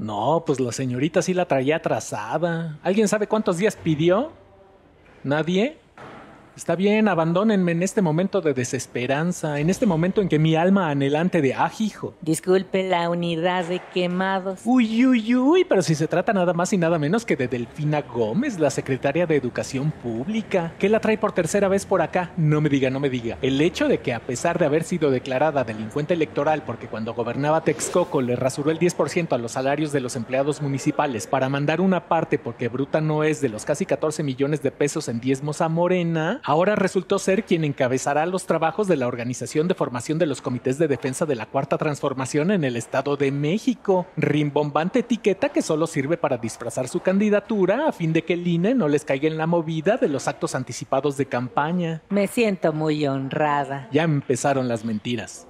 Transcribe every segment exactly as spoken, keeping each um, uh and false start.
No, pues la señorita sí la traía atrasada. ¿Alguien sabe cuántos días pidió? ¿Nadie? Está bien, abandónenme en este momento de desesperanza, en este momento en que mi alma anhelante de ajijo. Disculpe la unidad de quemados. Uy, uy, uy, pero si se trata nada más y nada menos que de Delfina Gómez, la secretaria de Educación Pública. ¿Qué la trae por tercera vez por acá? No me diga, no me diga. El hecho de que a pesar de haber sido declarada delincuente electoral porque cuando gobernaba Texcoco le rasuró el diez por ciento a los salarios de los empleados municipales para mandar una parte porque bruta no es de los casi catorce millones de pesos en diezmos a Morena, ahora resultó ser quien encabezará los trabajos de la Organización de Formación de los Comités de Defensa de la Cuarta Transformación en el Estado de México. Rimbombante etiqueta que solo sirve para disfrazar su candidatura a fin de que el I N E no les caiga en la movida de los actos anticipados de campaña. Me siento muy honrada. Ya empezaron las mentiras.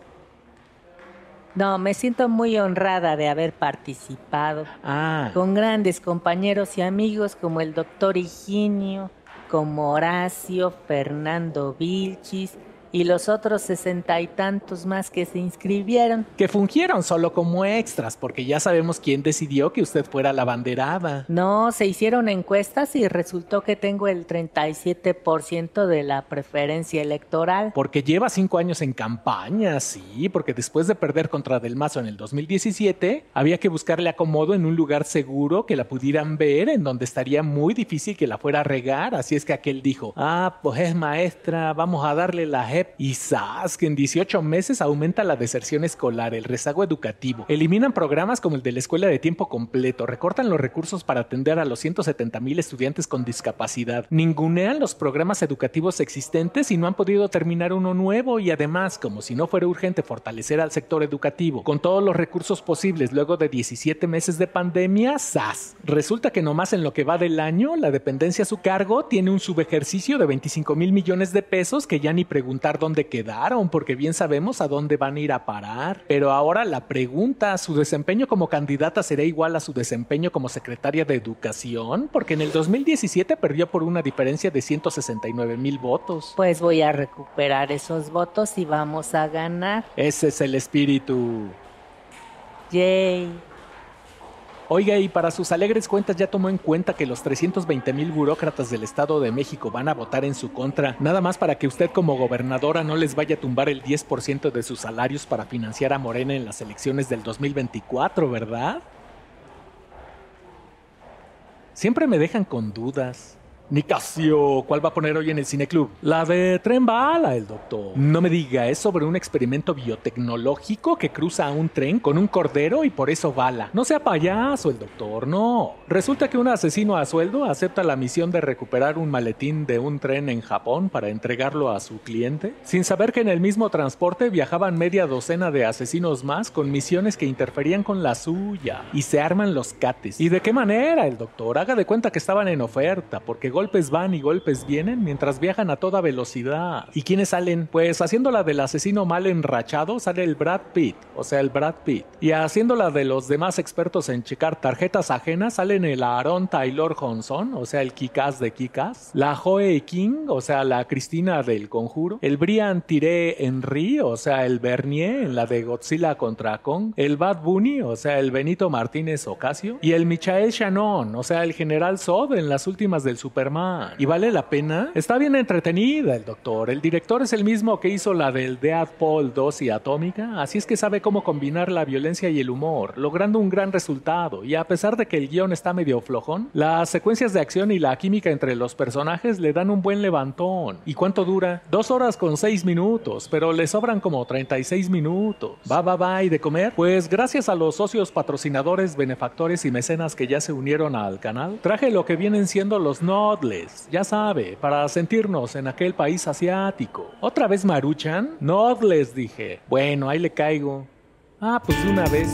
No, me siento muy honrada de haber participado. Ah. Con grandes compañeros y amigos como el doctor Higinio, como Horacio, Fernando Vilchis y los otros sesenta y tantos más que se inscribieron. Que fungieron solo como extras, porque ya sabemos quién decidió que usted fuera la abanderada. No, se hicieron encuestas y resultó que tengo el treinta y siete por ciento de la preferencia electoral. Porque lleva cinco años en campaña, sí, porque después de perder contra Del Mazo en el dos mil diecisiete, había que buscarle acomodo en un lugar seguro que la pudieran ver, en donde estaría muy difícil que la fuera a regar, así es que aquel dijo, ah, pues es maestra, vamos a darle la J E P. Y ¡zas! Que en dieciocho meses aumenta la deserción escolar, el rezago educativo, eliminan programas como el de la escuela de tiempo completo, recortan los recursos para atender a los ciento setenta mil estudiantes con discapacidad, ningunean los programas educativos existentes y no han podido terminar uno nuevo y además, como si no fuera urgente fortalecer al sector educativo con todos los recursos posibles luego de diecisiete meses de pandemia, ¡zas! Resulta que nomás en lo que va del año, la dependencia a su cargo tiene un subejercicio de veinticinco mil millones de pesos que ya ni preguntar dónde quedaron, porque bien sabemos a dónde van a ir a parar. Pero ahora la pregunta, ¿su desempeño como candidata será igual a su desempeño como secretaria de Educación? Porque en el dos mil diecisiete perdió por una diferencia de ciento sesenta y nueve mil votos. Pues voy a recuperar esos votos y vamos a ganar. Ese es el espíritu. Yay. Oiga, y para sus alegres cuentas ya tomó en cuenta que los trescientos veinte mil burócratas del Estado de México van a votar en su contra, nada más para que usted como gobernadora no les vaya a tumbar el diez por ciento de sus salarios para financiar a Morena en las elecciones del dos mil veinticuatro, ¿verdad? Siempre me dejan con dudas. Nicasio, ¿cuál va a poner hoy en el cineclub? La de Tren Bala, el doctor. No me diga, es sobre un experimento biotecnológico que cruza a un tren con un cordero y por eso bala. No sea payaso el doctor, no. Resulta que un asesino a sueldo acepta la misión de recuperar un maletín de un tren en Japón para entregarlo a su cliente, sin saber que en el mismo transporte viajaban media docena de asesinos más con misiones que interferían con la suya. Y se arman los cates. ¿Y de qué manera, el doctor? Haga de cuenta que estaban en oferta, porque golpes van y golpes vienen mientras viajan a toda velocidad. ¿Y quiénes salen? Pues haciéndola del asesino mal enrachado sale el Brad Pitt, o sea el Brad Pitt. Y haciéndola de los demás expertos en checar tarjetas ajenas salen el Aaron Taylor Johnson, o sea el Kick-Ass de Kick-Ass, la Joe King, o sea la Cristina del Conjuro, el Brian Tyree Henry, o sea el Bernier en la de Godzilla contra Kong, el Bad Bunny, o sea el Benito Martínez Ocasio, y el Michael Shannon, o sea el General Zod en las últimas del Superman. ¿Y vale la pena? Está bien entretenida el doctor. El director es el mismo que hizo la del Deadpool dos y Atómica, así es que sabe cómo combinar la violencia y el humor, logrando un gran resultado. Y a pesar de que el guión está medio flojón, las secuencias de acción y la química entre los personajes le dan un buen levantón. ¿Y cuánto dura? Dos horas con seis minutos, pero le sobran como treinta y seis minutos. ¿Va, va, va? ¿Y de comer? Pues gracias a los socios patrocinadores, benefactores y mecenas que ya se unieron al canal, traje lo que vienen siendo los Nodles, ya sabe, para sentirnos en aquel país asiático. ¿Otra vez Maruchan? Nodles, dije. Bueno, ahí le caigo. Ah, pues de una vez.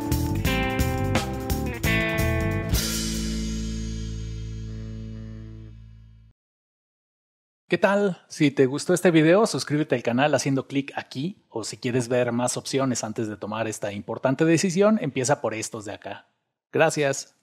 ¿Qué tal? Si te gustó este video, suscríbete al canal haciendo clic aquí, o si quieres ver más opciones antes de tomar esta importante decisión, empieza por estos de acá. Gracias.